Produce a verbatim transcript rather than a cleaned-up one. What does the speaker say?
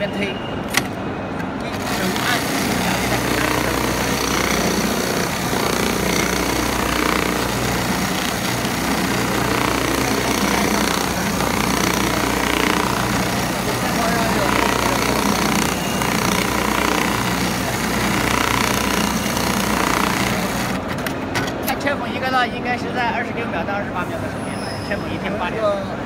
边推，一手按，两边再按。看车缝一个呢，应该是在二十六秒到二十八秒的时间，车缝一天八两。